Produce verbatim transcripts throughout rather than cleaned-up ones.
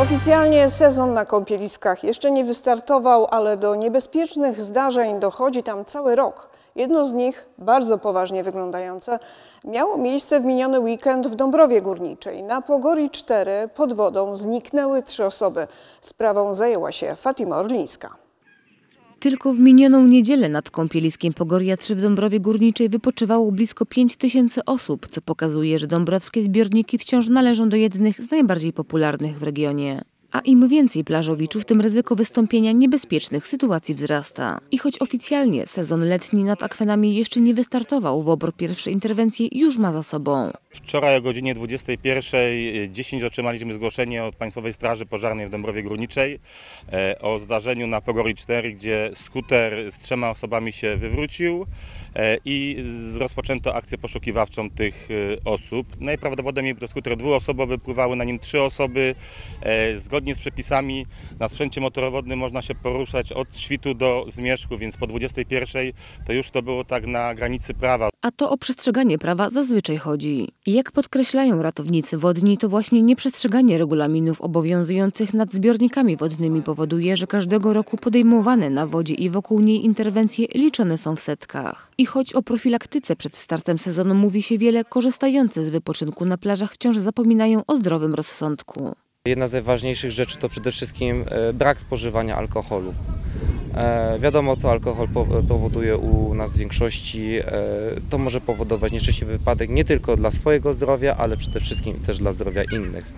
Oficjalnie sezon na kąpieliskach jeszcze nie wystartował, ale do niebezpiecznych zdarzeń dochodzi tam cały rok. Jedno z nich, bardzo poważnie wyglądające, miało miejsce w miniony weekend w Dąbrowie Górniczej. Na Pogorii cztery pod wodą zniknęły trzy osoby. Sprawą zajęła się Fatima Orlińska. Tylko w minioną niedzielę nad kąpieliskiem Pogoria trzy w Dąbrowie Górniczej wypoczywało blisko pięć tysięcy osób, co pokazuje, że dąbrowskie zbiorniki wciąż należą do jednych z najbardziej popularnych w regionie. A im więcej plażowiczów, tym ryzyko wystąpienia niebezpiecznych sytuacji wzrasta. I choć oficjalnie sezon letni nad akwenami jeszcze nie wystartował, WOBR pierwsze interwencje już ma za sobą. Wczoraj o godzinie dwudziestej pierwszej dziesięć otrzymaliśmy zgłoszenie od Państwowej Straży Pożarnej w Dąbrowie Górniczej o zdarzeniu na Pogorii cztery, gdzie skuter z trzema osobami się wywrócił i rozpoczęto akcję poszukiwawczą tych osób. Najprawdopodobniej to skuter dwuosobowy, pływały na nim trzy osoby. Zgodnie z przepisami na sprzęcie motorowodnym można się poruszać od świtu do zmierzchu, więc po dwudziestej pierwszej to już to było tak na granicy prawa. A to o przestrzeganie prawa zazwyczaj chodzi. I jak podkreślają ratownicy wodni, to właśnie nieprzestrzeganie regulaminów obowiązujących nad zbiornikami wodnymi powoduje, że każdego roku podejmowane na wodzie i wokół niej interwencje liczone są w setkach. I choć o profilaktyce przed startem sezonu mówi się wiele, korzystający z wypoczynku na plażach wciąż zapominają o zdrowym rozsądku. Jedna z najważniejszych rzeczy to przede wszystkim brak spożywania alkoholu. E, wiadomo, co alkohol powoduje u nas w większości. E, to może powodować nieszczęśliwy wypadek nie tylko dla swojego zdrowia, ale przede wszystkim też dla zdrowia innych.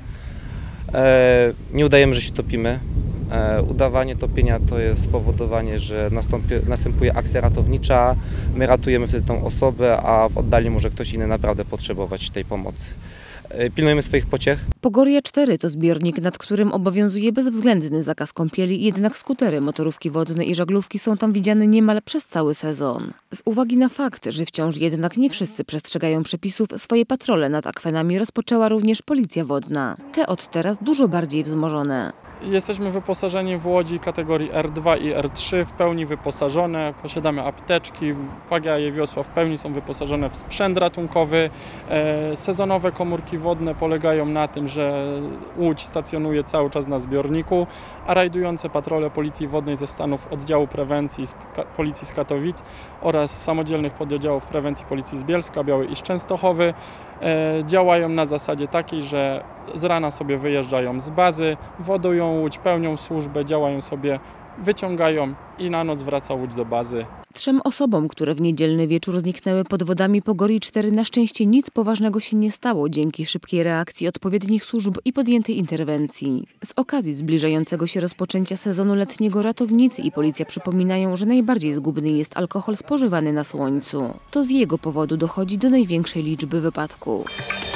E, nie udajemy, że się topimy. E, udawanie topienia to jest spowodowanie, że nastąpi, następuje akcja ratownicza, my ratujemy wtedy tą osobę, a w oddali może ktoś inny naprawdę potrzebować tej pomocy. Pilnujemy swoich pociech. Pogoria cztery to zbiornik, nad którym obowiązuje bezwzględny zakaz kąpieli, jednak skutery, motorówki wodne i żaglówki są tam widziane niemal przez cały sezon. Z uwagi na fakt, że wciąż jednak nie wszyscy przestrzegają przepisów, swoje patrole nad akwenami rozpoczęła również Policja Wodna. Te od teraz dużo bardziej wzmożone. Jesteśmy wyposażeni w łodzi kategorii R dwa i R trzy, w pełni wyposażone. Posiadamy apteczki, pagaje wiosła w pełni są wyposażone w sprzęt ratunkowy. Sezonowe komórki wodne polegają na tym, że łódź stacjonuje cały czas na zbiorniku, a rajdujące patrole Policji Wodnej ze stanów oddziału prewencji z Policji z Katowic oraz samodzielnych pododdziałów prewencji Policji z Bielska, Białej i z Częstochowy działają na zasadzie takiej, że z rana sobie wyjeżdżają z bazy, wodują łódź, pełnią służbę, działają sobie, wyciągają i na noc wraca łódź do bazy. Trzem osobom, które w niedzielny wieczór zniknęły pod wodami Pogorii cztery, na szczęście nic poważnego się nie stało dzięki szybkiej reakcji odpowiednich służb i podjętej interwencji. Z okazji zbliżającego się rozpoczęcia sezonu letniego ratownicy i policja przypominają, że najbardziej zgubny jest alkohol spożywany na słońcu. To z jego powodu dochodzi do największej liczby wypadków.